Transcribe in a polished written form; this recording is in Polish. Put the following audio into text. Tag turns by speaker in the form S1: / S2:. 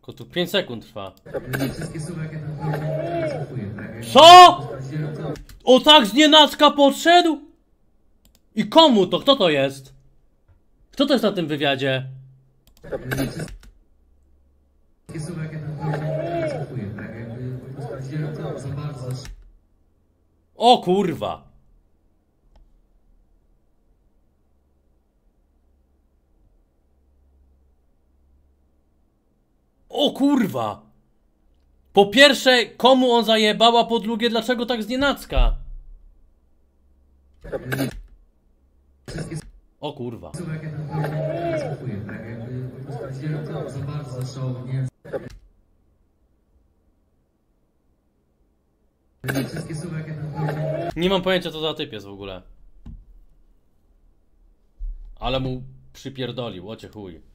S1: Tylko tu 5 sekund trwa. Co? O tak znienacka podszedł? I komu to? Kto to jest? Kto to jest na tym wywiadzie? O kurwa. O kurwa. Po pierwsze, komu on zajebał, a po drugie, dlaczego tak znienacka? O kurwa. Nie mam pojęcia, co za typ jest w ogóle. Ale mu przypierdolił, łocie chuj.